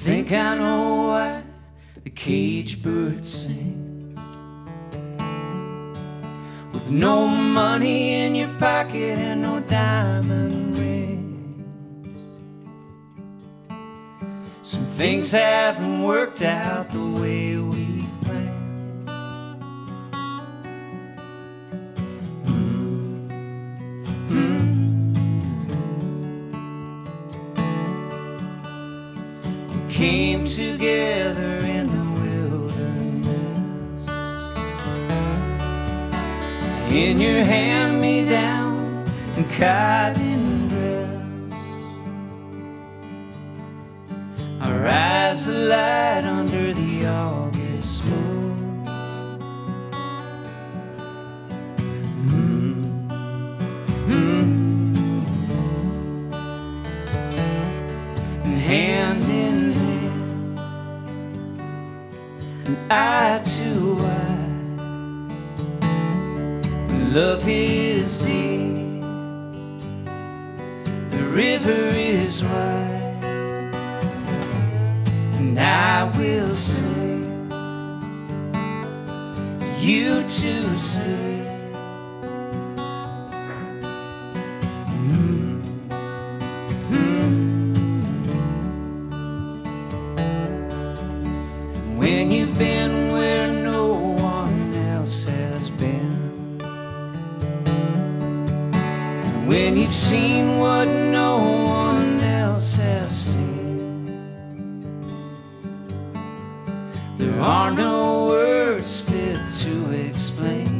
think I know why the cage bird sings. With no money in your pocket and no diamond rings, some things haven't worked out the way we've planned. We came together in the wilderness, in your hand-me-down and cotton dress. Our eyes alight under the August moon. And hand in hand, and eye to eye, love is deep, the river is wide, and I will sing you to sleep. When you've been where no one else has been, when you've seen what no one else has seen, there are no words fit to explain.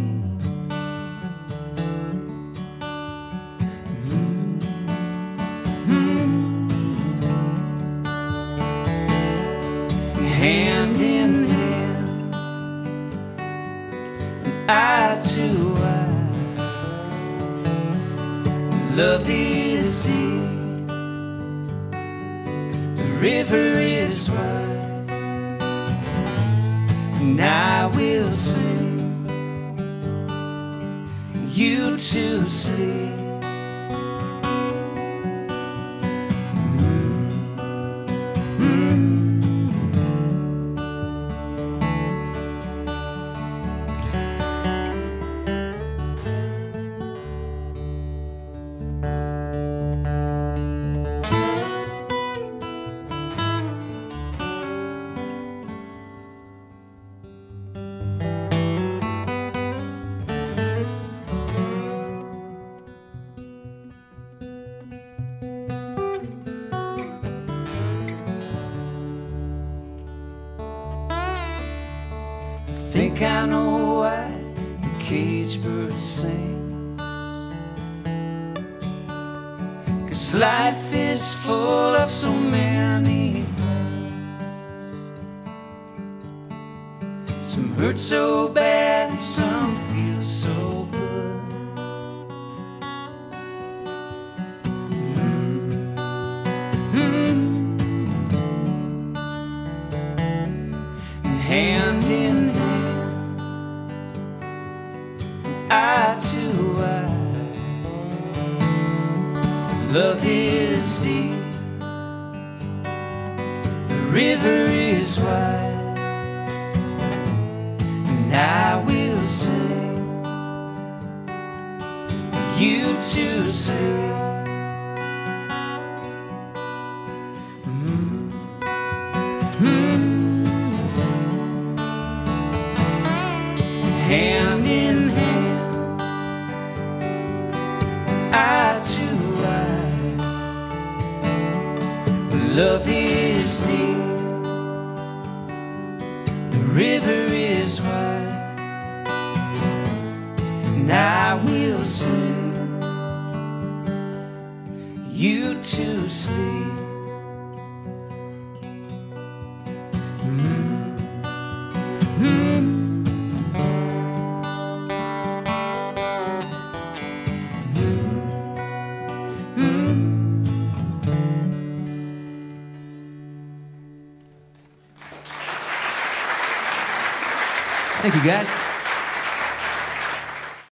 Hand in hand, and eye to eye, love is deep, the river is wide, and I will sing you to sleep. Think I know why the cage bird sings, 'cause life is full of so many things. Some hurt so bad and some feel so good. Hand in hand, eye to eye, love is deep, the river is wide, and I will sing you to sleep. Hand in hand, eye to eye, love is deep, the river is wide, and I will sing you to sleep. Thank you, guys.